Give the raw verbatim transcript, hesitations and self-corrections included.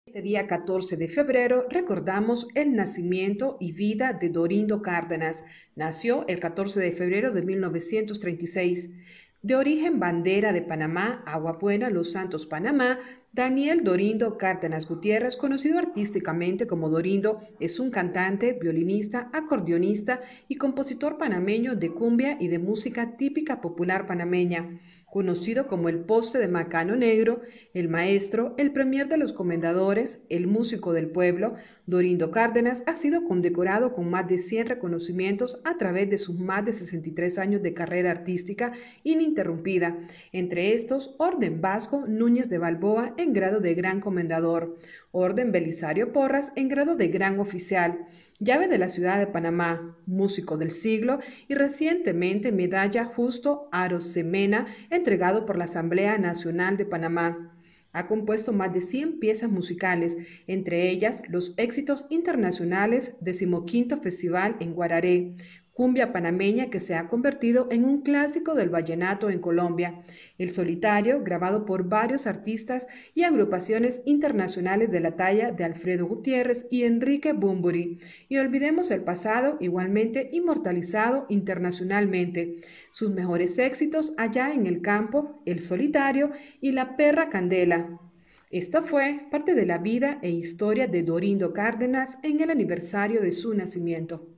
Este día catorce de febrero recordamos el nacimiento y vida de Dorindo Cárdenas. Nació el catorce de febrero de mil novecientos treinta y seis. De origen bandera de Panamá, Agua Buena, Los Santos, Panamá, Daniel Dorindo Cárdenas Gutiérrez, conocido artísticamente como Dorindo, es un cantante, violinista, acordeonista y compositor panameño de cumbia y de música típica popular panameña. Conocido como el Poste de Macano Negro, el maestro, el premier de los comendadores, el músico del pueblo, Dorindo Cárdenas ha sido condecorado con más de cien reconocimientos a través de sus más de sesenta y tres años de carrera artística ininterrumpida, entre estos Orden Vasco Núñez de Balboa en grado de Gran Comendador, Orden Belisario Porras en grado de Gran Oficial, Llave de la Ciudad de Panamá, Músico del Siglo y recientemente Medalla Justo Arosemena entregado por la Asamblea Nacional de Panamá. Ha compuesto más de cien piezas musicales, entre ellas los éxitos internacionales decimoquinto Festival en Guararé, cumbia panameña que se ha convertido en un clásico del vallenato en Colombia, El Solitario, grabado por varios artistas y agrupaciones internacionales de la talla de Alfredo Gutiérrez y Enrique Bunbury, y Olvidemos el Pasado, igualmente inmortalizado internacionalmente. Sus mejores éxitos allá en el campo, El Solitario y La Perra Candela. Esta fue parte de la vida e historia de Dorindo Cárdenas en el aniversario de su nacimiento.